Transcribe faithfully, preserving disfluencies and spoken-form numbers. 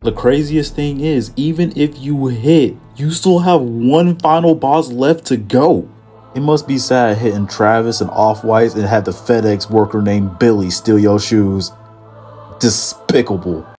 The craziest thing is, even if you hit, you still have one final boss left to go. It must be sad hitting Travis and Off-Whites and have the FedEx worker named Billy steal your shoes. Despicable.